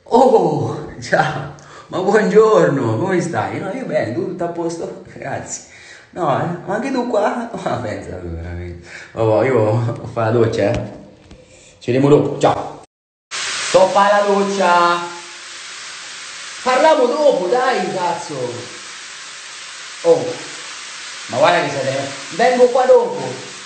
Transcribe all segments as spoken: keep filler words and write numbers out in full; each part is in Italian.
Oh, ciao, ma buongiorno, come stai? No, io bene, tutto a posto? Grazie. No, eh, ma anche tu qua? Ma pensa, veramente. Oh, io fa la doccia, eh. Ci vediamo dopo, ciao. Sto a fare la doccia. Parliamo dopo, dai, cazzo. Oh, ma guarda che siete... Vengo qua dopo.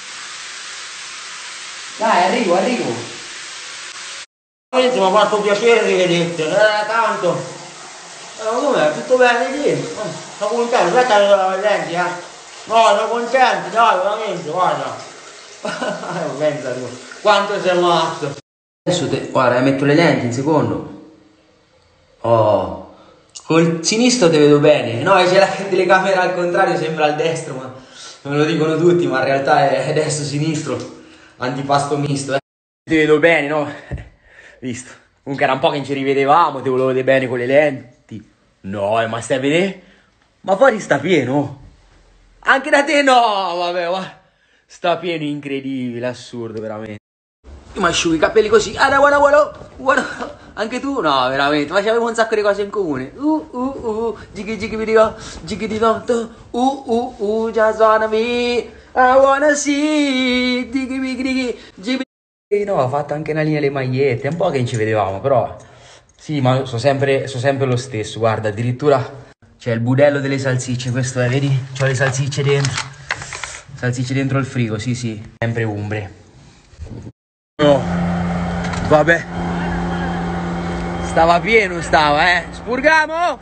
Dai, arrivo, arrivo. Mi ha fatto piacere rivederti, eh, tanto. Eh, com'è? Tutto bene lì? Eh, sono contento, aspetta che la lenti, eh. No, sono contento, dai, veramente, guarda. Pensa tu, quanto sei matto. Adesso te, guarda, metto le lenti un secondo. Oh, col sinistro te vedo bene. No, c'è la telecamera al contrario, sembra al destro, ma me lo dicono tutti, ma in realtà è destro-sinistro. Antipasto misto, eh. Ti vedo bene, no? Visto? Comunque era un po' che non ci rivedevamo, ti volevo vedere bene con le lenti. No, ma stai a vedere? Ma fuori sta pieno. Anche da te no, vabbè, guarda. Sta pieno, incredibile, assurdo, veramente. Io mi asciugo i capelli così. Ah, guarda, guarda, guarda. Anche tu? No, veramente, ma c'avevo un sacco di cose in comune. Uh, uh, uh, gigi gigi video, gigi di notte. Uh, uh, uh, just wanna be, I wanna see, digi digi digi, gigi. No, ho fatto anche una linea delle magliette, è un po' che non ci vedevamo, però sì, ma sono sempre, so sempre lo stesso, guarda, addirittura c'è il budello delle salsicce, questo è, vedi? C'ho le salsicce dentro, salsicce dentro il frigo, sì sì, sempre umbre. No, vabbè, stava pieno, stava, eh, spurgamo?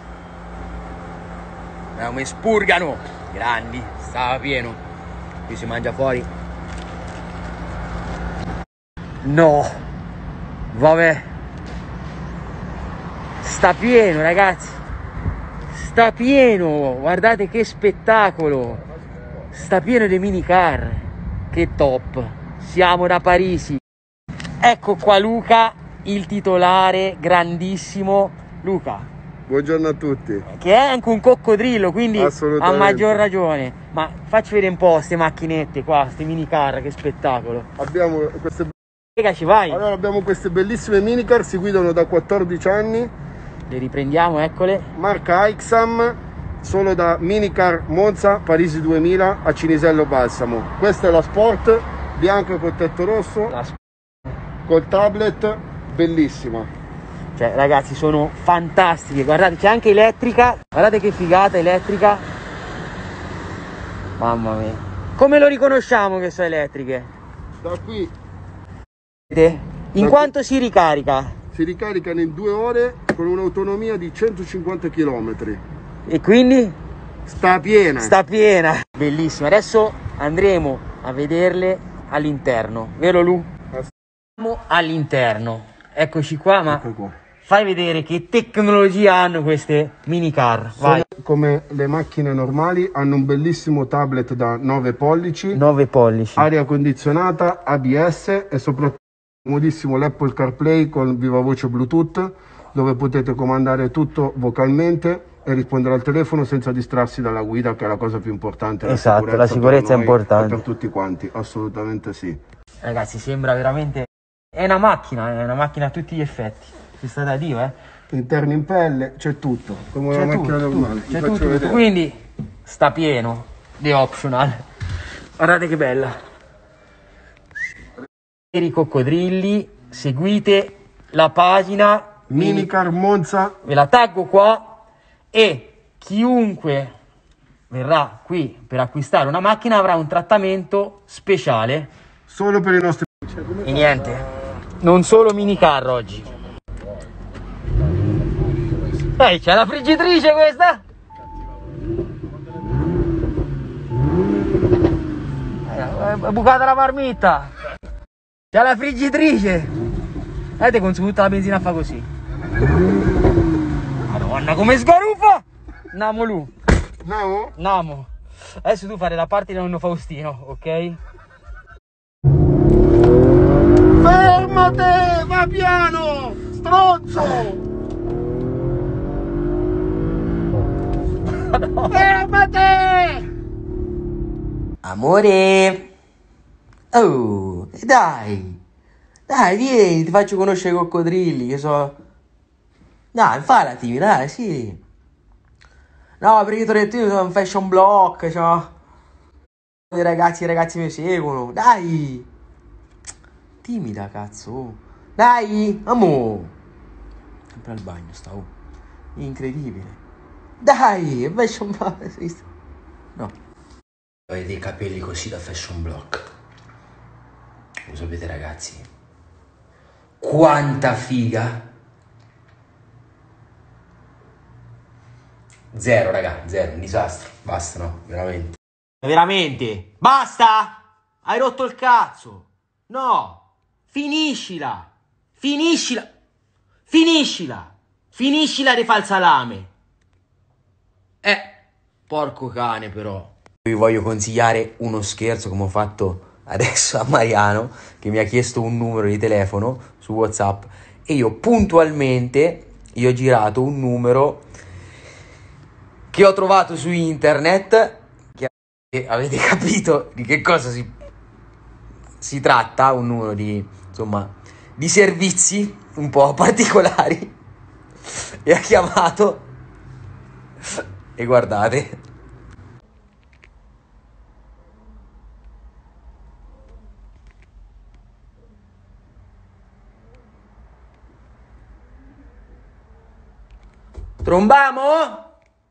No, mi spurgano, grandi, stava pieno, qui si mangia fuori. No, vabbè, sta pieno ragazzi, sta pieno, guardate che spettacolo, sta pieno di minicar, che top, siamo da Parisi. Ecco qua Luca, il titolare grandissimo, Luca. Buongiorno a tutti. Che è anche un coccodrillo, quindi a maggior ragione. Ma facci vedere un po' queste macchinette qua, queste minicar, che spettacolo. Abbiamo queste... Ci vai. Allora abbiamo queste bellissime minicar, si guidano da quattordici anni. Le riprendiamo, eccole. Marca Aixam, solo da Minicar Monza Parisi duemila a Cinisello Balsamo. Questa è la Sport, bianca con tetto rosso, la col tablet, bellissima. Cioè ragazzi, sono fantastiche, guardate, c'è anche elettrica, guardate che figata elettrica. Mamma mia. Come lo riconosciamo che sono elettriche? Da qui. In quanto si ricarica? Si ricaricano in due ore con un'autonomia di centocinquanta chilometri. E quindi? Sta piena. Sta piena. Bellissima. Adesso andremo a vederle all'interno. Vero Lu? Andiamo all'interno. Eccoci qua, ma ecco qua. Fai vedere che tecnologia hanno queste minicar. Vai. Come le macchine normali, hanno un bellissimo tablet da nove pollici. nove pollici. Aria condizionata, A B S e soprattutto comodissimo l'Apple CarPlay con viva voce Bluetooth, dove potete comandare tutto vocalmente e rispondere al telefono senza distrarsi dalla guida, che è la cosa più importante. Esatto, la sicurezza, la sicurezza è importante per tutti quanti, assolutamente sì. Ragazzi, sembra veramente, è una macchina, è una macchina a tutti gli effetti, ci sta da Dio, eh. Interni in pelle, c'è tutto, come una macchina normale. C'è tutto, tutto, quindi sta pieno di optional. Guardate che bella. Per i coccodrilli, seguite la pagina Minicar Monza, ve la taggo qua, e chiunque verrà qui per acquistare una macchina avrà un trattamento speciale solo per i nostri. E niente, non solo minicar oggi. Ehi, c'è la friggitrice questa? È bucata la marmitta. C'è la friggitrice. Vedete, con tutta la benzina fa così. Madonna, come sgaruffa! Namo lu. Namo? Namo. Adesso tu fare la parte di nonno Faustino, ok? Fermate! Va piano! Stronzo! Fermate! Amore! Oh, dai! Dai, vieni, ti faccio conoscere i coccodrilli, che so... Dai, falla timida, dai, sì. No, perché ti ho detto io sono un fashion block, cioè. I ragazzi, i ragazzi mi seguono. Dai! Timida, cazzo. Dai, amo. Sempre al bagno stavo. Incredibile. Dai, è fashion block. No. Avete i capelli così da fashion block. Lo sapete, ragazzi? Quanta figa. Zero, raga, zero, un disastro. Basta, no, veramente. Veramente? Basta! Hai rotto il cazzo! No! Finiscila! Finiscila! Finiscila! Finiscila di fal salame! Eh, porco cane però. Vi voglio consigliare uno scherzo come ho fatto adesso a Mariano, che mi ha chiesto un numero di telefono su WhatsApp e io puntualmente gli ho girato un numero che ho trovato su internet, che avete capito di che cosa si, si tratta, un numero di, insomma, di servizi un po' particolari, e ha chiamato, e guardate. Trombamo?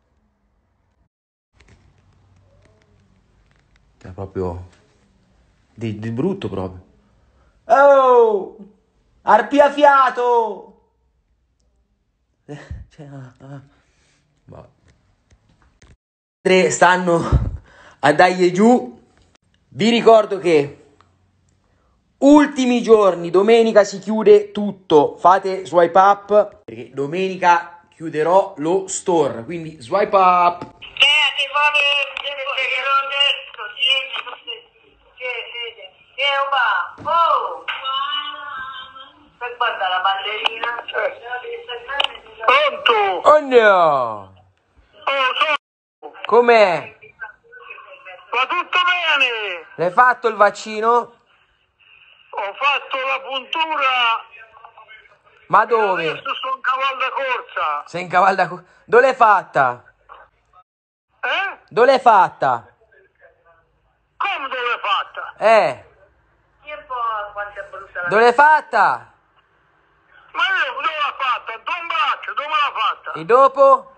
È proprio di, di brutto proprio. Oh! Arpia fiato! Eh, cioè, ah, ah. Boh. Tre stanno a dargli giù. Vi ricordo che ultimi giorni, domenica si chiude tutto. Fate swipe up perché domenica chiuderò lo store. Quindi swipe up. Oh! Per guardare la ballerina. Pronto? Oh no! Oh, so. Com'è? Va tutto bene? L'hai fatto il vaccino? Ho fatto la puntura. Ma dove? Adesso sono in cavallo da corsa. Sei in cavallo da... Dove l'hai fatta? Eh? Dove l'hai fatta? Come dove l'hai fatta? Eh, Quanto è brutta la... dove l'hai fatta? Ma io dove l'ho fatta? Don Braccio, dove l'ha fatta? E dopo?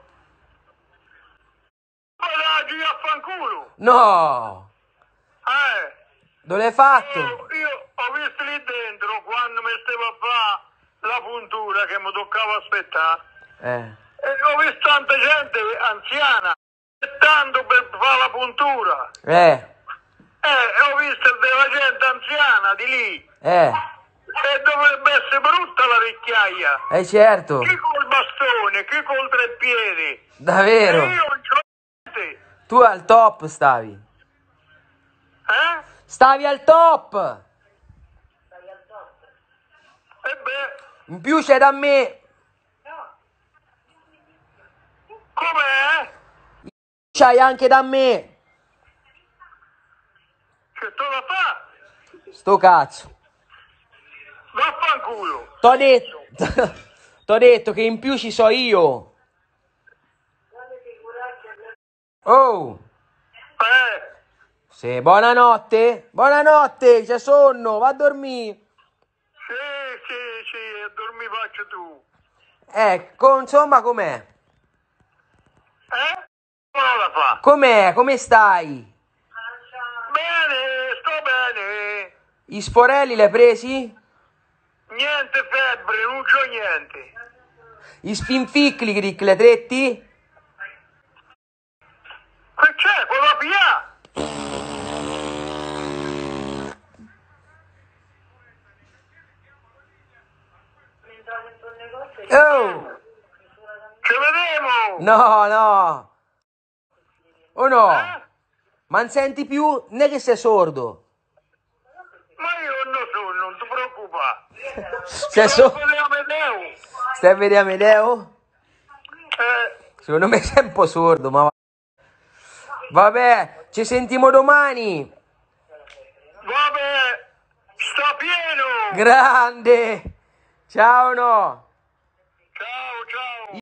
Poi la giri a fanculo. No! Eh? Dove l'hai fatto? Io, io ho visto lì dentro quando mi stavo a fare la puntura che mi toccava aspettare. Eh. E ho visto tanta gente anziana aspettando per fare la puntura. Eh. Eh, ho visto della gente anziana di lì. Eh. E dovrebbe essere brutta la vecchiaia. Eh certo. Chi col bastone, chi col tre piedi. Davvero. E io non c'ho niente. Tu al top stavi. Eh? Stavi al top. E beh, In più c'è da me. com'è? C'hai anche da me. Che te la fa? Sto cazzo. Vaffanculo. T'ho detto. T'ho detto che in più ci so io. Oh. Eh, Sì, buonanotte. Buonanotte, c'è sonno. Va a dormire. sì, sì, sì, e dormi faccio tu. Ecco, insomma, com'è? Eh? Come la fa? Com'è? Come stai? Bene, sto bene. I sporelli li hai presi? Niente febbre, non c'ho niente. I spinficli, Cric, li hai tretti? Che c'è? Quello pia? Oh! Ci vediamo! No, no! O no? Eh? Ma non senti più? Non è che sei sordo. Ma io non sono, non ti preoccupare. Sei Sto sordo? a vedere Amedeo. Stai a vedere Amedeo? Eh, Secondo me sei un po' sordo, ma... Vabbè, ci sentiamo domani! vabbè, sta pieno! Grande! Ciao, no!